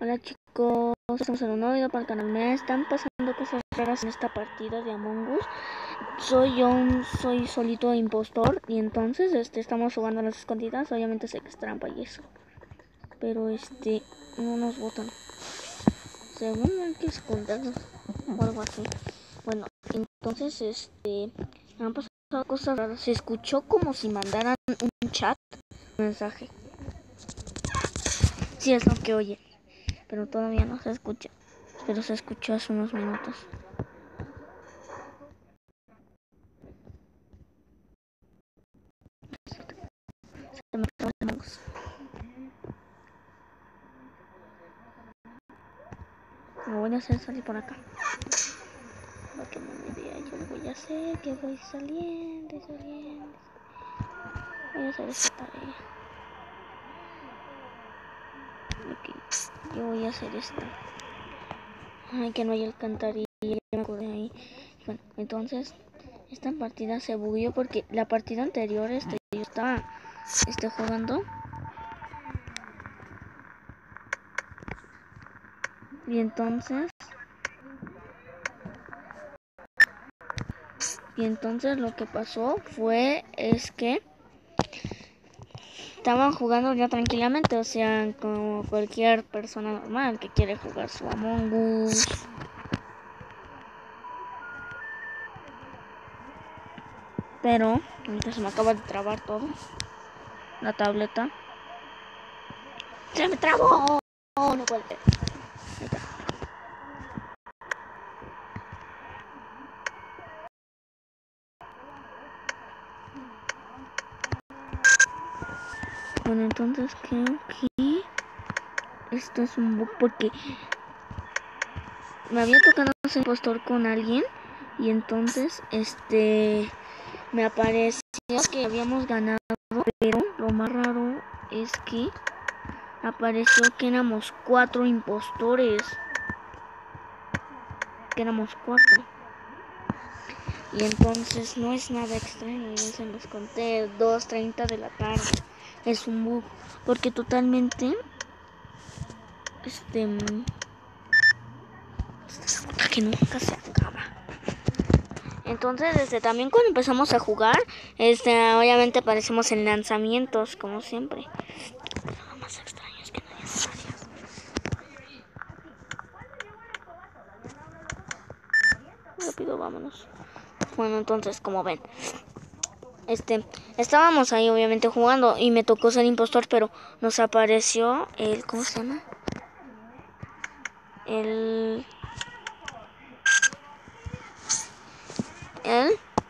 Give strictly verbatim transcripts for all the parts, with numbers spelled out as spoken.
Hola chicos, estamos en un nuevo video para el canal. Me están pasando cosas raras en esta partida de Among Us. Soy yo, un, soy solito impostor. Y entonces este estamos jugando a las escondidas. Obviamente sé que es trampa y eso, pero este no nos votan. Según hay que escondernos o algo así. Bueno, entonces este me han pasado cosas raras. Se escuchó como si mandaran un chat, un mensaje. Sí, es lo que oye, pero todavía no se escucha. Pero se escuchó hace unos minutos. Se me acabó el mouse. Lo voy a hacer salir por acá. Para que no me vea, yo lo voy a hacer. Que voy saliendo, saliendo. Voy a hacer esta tarea. Okay. Yo voy a hacer esta. Ay, que no hay alcantarilla. Me acordé ahí. Bueno, entonces esta partida se bugueó porque la partida anterior este, yo estaba este, jugando. Y entonces Y entonces lo que pasó fue es que estaban jugando ya tranquilamente, o sea, como cualquier persona normal que quiere jugar su Among Us. Pero ahorita se me acaba de trabar todo. La tableta. ¡Se me trabó! No, no puede ser. Ahí está. Bueno, entonces creo que esto es un bug porque me había tocado ser impostor con alguien y entonces este me apareció que habíamos ganado, pero lo más raro es que apareció que éramos cuatro impostores. Que éramos cuatro. Y entonces no es nada extraño. Ya se los conté, dos treinta de la tarde. Es un bug. Porque totalmente Este que nunca se acaba. Entonces este también cuando empezamos a jugar, este obviamente aparecemos en lanzamientos, como siempre. Lo más extraño es que nadie se salía. Rápido, vámonos. Bueno, entonces como ven, Este, estábamos ahí obviamente jugando y me tocó ser impostor, pero nos apareció el, ¿cómo se llama? El, el,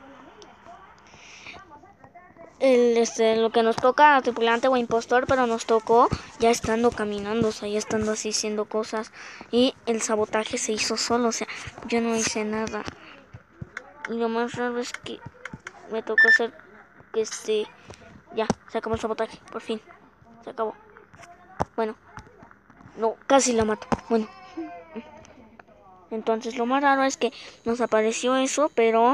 el, este, lo que nos toca tripulante o impostor, pero nos tocó ya estando caminando, o sea, ya estando así haciendo cosas y el sabotaje se hizo solo, o sea, yo no hice nada. Y lo más raro es que me tocó hacer que este, ya, se acabó el sabotaje, por fin, se acabó. Bueno, no, casi la mato, bueno. Entonces lo más raro es que nos apareció eso, pero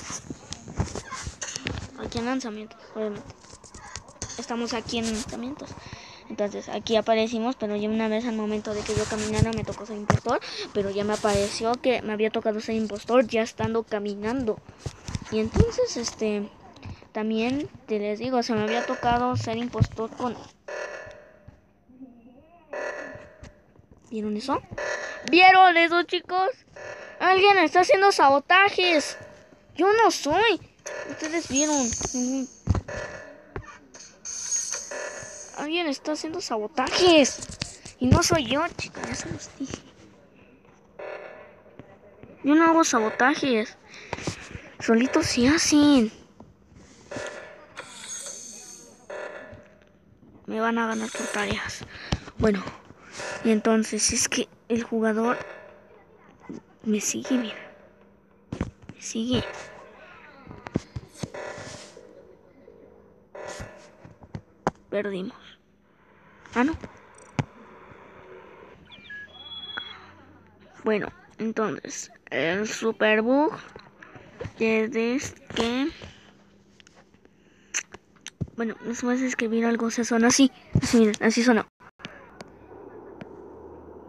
aquí en lanzamientos, obviamente. Estamos aquí en lanzamientos. Entonces aquí aparecimos, pero ya una vez al momento de que yo caminara me tocó ser impostor, pero ya me apareció que me había tocado ser impostor ya estando caminando. Y entonces este también te les digo, se me había tocado ser impostor con... ¿Vieron eso? ¿Vieron eso, chicos? Alguien está haciendo sabotajes. Yo no soy. Ustedes vieron. Alguien está haciendo sabotajes. Y no soy yo, chicos. Ya se los dije. Yo no hago sabotajes. Solitos se hacen. Me van a ganar por tareas. Bueno. Y entonces es que el jugador me sigue, mira. Me sigue. Perdimos. Ah, no. Bueno, entonces, el super bug es que... Bueno, les voy a escribir algo, se suena así. Así, miren, así sonó.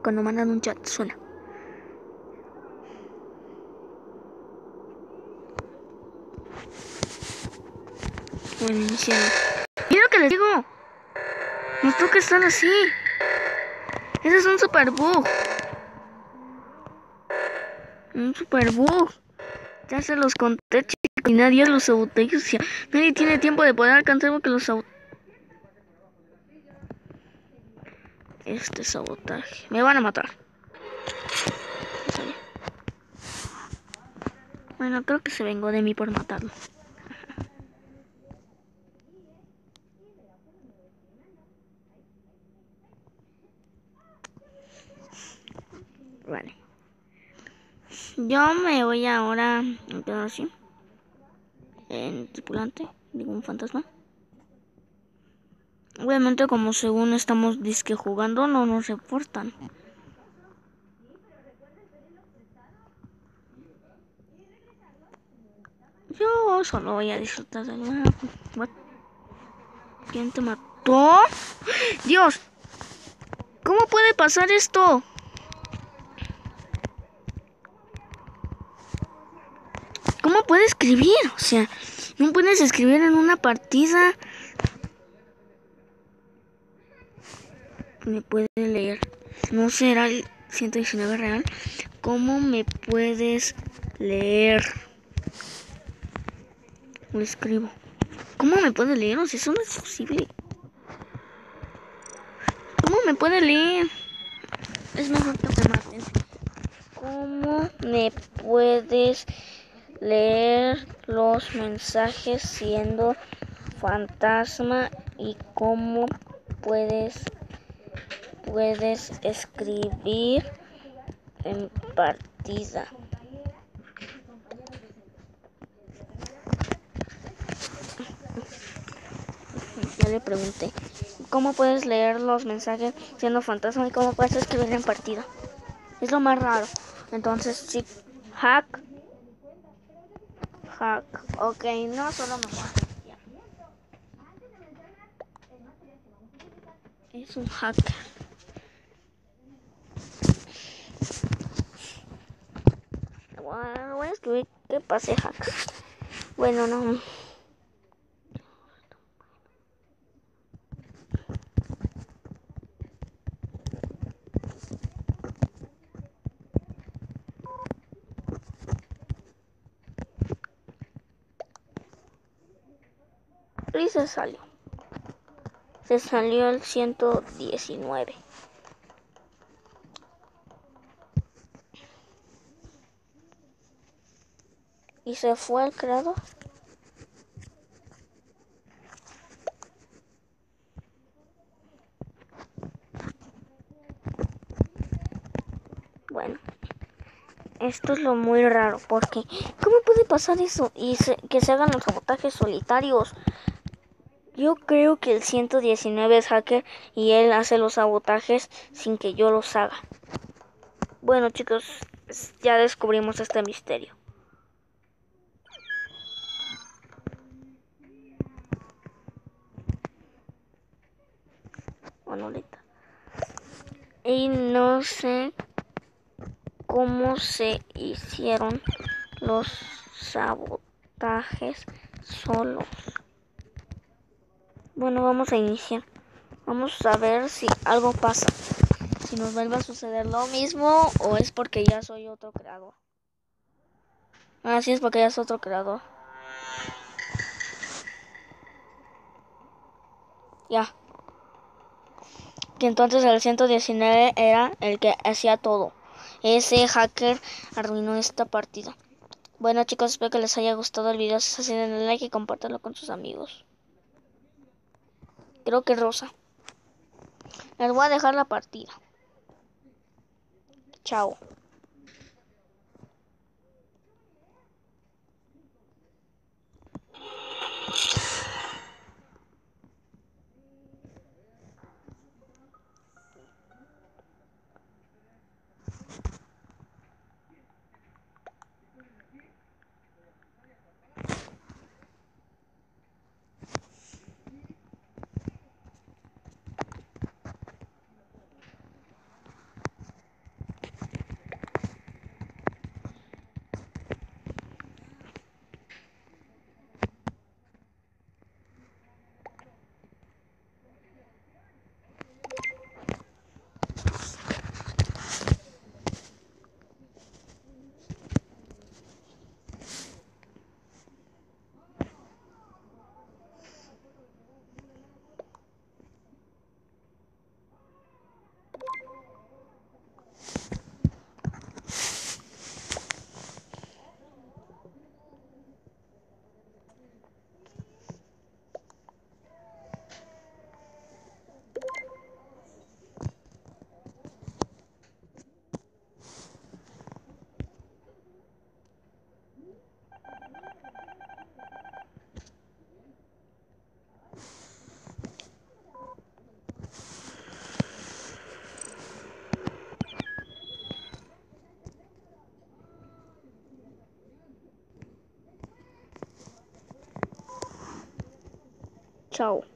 cuando mandan un chat, suena. Bueno, iniciando. Mira lo que les digo. No toca estar así. Ese es un super bug. Un super bug. Ya se los conté, chicos, y nadie los sabotea. O sea, nadie tiene tiempo de poder alcanzar porque los sabotea. Este sabotaje. Me van a matar. Bueno, creo que se vengó de mí por matarlo. Vale. Yo me voy ahora a quedar así. En tripulante, digo un fantasma. Obviamente como según estamos disque jugando no nos reportan. Yo solo voy a disfrutar del mapa. ¿Quién te mató? Dios, ¿cómo puede pasar esto? ¿Cómo puede escribir? O sea, no puedes escribir en una partida. Me puede leer. ¿No será el ciento diecinueve real? ¿Cómo me puedes leer? Lo escribo. ¿Cómo me puede leer? O sea, eso no es posible. ¿Cómo me puede leer? Es mejor que te maten. ¿Cómo me puedes leer los mensajes siendo fantasma? ¿Y cómo puedes puedes escribir en partida? Ya le pregunté. ¿Cómo puedes leer los mensajes siendo fantasma y cómo puedes escribir en partida? Es lo más raro. Entonces, sí, hack. Hack. Ok, no solo me va. Es un hacker. Bueno, voy a escribir que pase hack. Bueno, no. Y se salió. Se salió el ciento diecinueve. Y se fue el creador. Bueno, esto es lo muy raro porque ¿cómo puede pasar eso? Y se, que se hagan los sabotajes solitarios. Yo creo que el ciento diecinueve es hacker y él hace los sabotajes sin que yo los haga. Bueno, chicos, ya descubrimos este misterio. Manolita. Y no sé cómo se hicieron los sabotajes solos. Bueno, vamos a iniciar. Vamos a ver si algo pasa. Si nos vuelve a suceder lo mismo o es porque ya soy otro creador. Ah, sí, es porque ya es otro creador. Ya. Que entonces el ciento diecinueve era el que hacía todo. Ese hacker arruinó esta partida. Bueno, chicos, espero que les haya gustado el video. Si es así, denle like y compártanlo con sus amigos. Creo que Rosa. Les voy a dejar la partida. Chao. Chao.